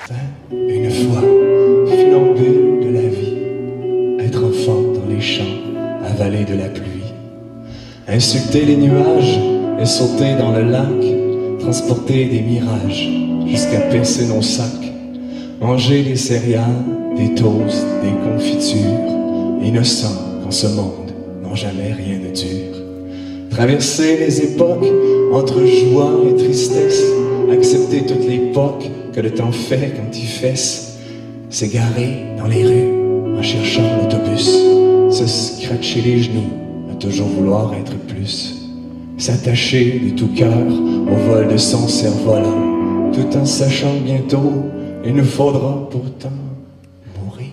Une fois, funambule de la vie, être enfant dans les champs, avaler de la pluie, insulter les nuages et sauter dans le lac, transporter des mirages jusqu'à percer nos sacs, manger des céréales, des toasts, des confitures, innocents quand ce monde n'ont jamais rien de dur. Traverser les époques entre joie et tristesse, accepter toutes l'époque que le temps fait quand il fesse, s'égarer dans les rues en cherchant l'autobus, se scratcher les genoux à toujours vouloir être plus, s'attacher de tout cœur au vol de son cerf-volant, tout en sachant que bientôt il nous faudra pourtant mourir.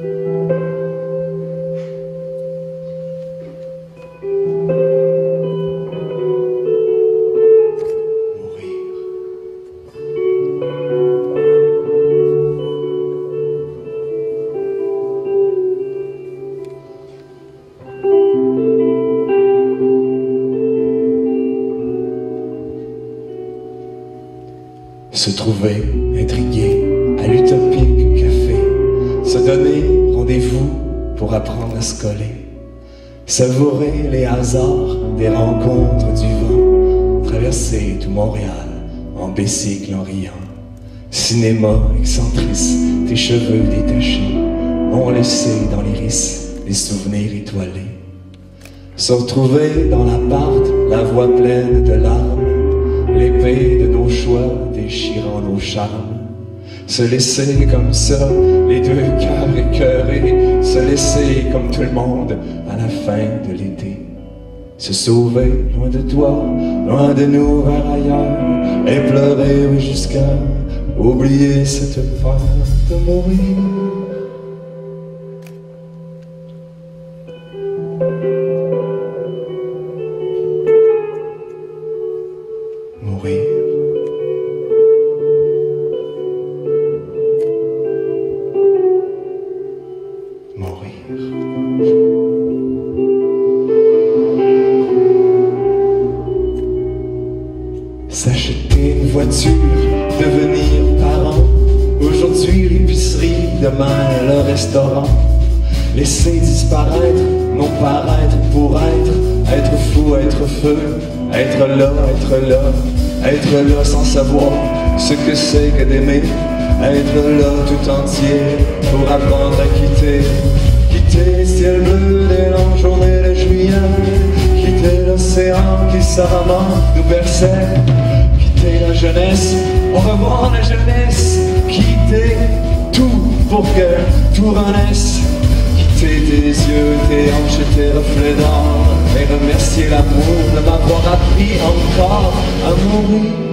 Se trouver intrigué à l'utopique café, se donner rendez-vous pour apprendre à se coller, savourer les hasards des rencontres du vent, traverser tout Montréal en bicycle en riant, cinéma excentrice, tes cheveux détachés ont laissé dans l'iris des souvenirs étoilés, se retrouver dans l'appart, la voix pleine de larmes, l'épée de nos choix déchirant nos charmes, se laisser comme ça, les deux cœurs écœurés, se laisser comme tout le monde à la fin de l'été, se sauver loin de toi, loin de nous vers ailleurs, et pleurer jusqu'à oublier cette peur de mourir. Mourir. S'acheter une voiture, devenir parent, aujourd'hui l'épicerie, demain le restaurant, laisser disparaître, non paraître pour être fou, être feu, être là sans savoir ce que c'est que d'aimer, être là tout entier pour apprendre à quitter le ciel bleu des longues journées de juillet, quitter l'océan qui savamment nous berçait, quitter la jeunesse, au revoir la jeunesse, quitter tout pour que tout renaisse, quitter tes yeux, tes hanches, tes reflets d'or, et remercier l'amour de m'avoir appris encore à mourir.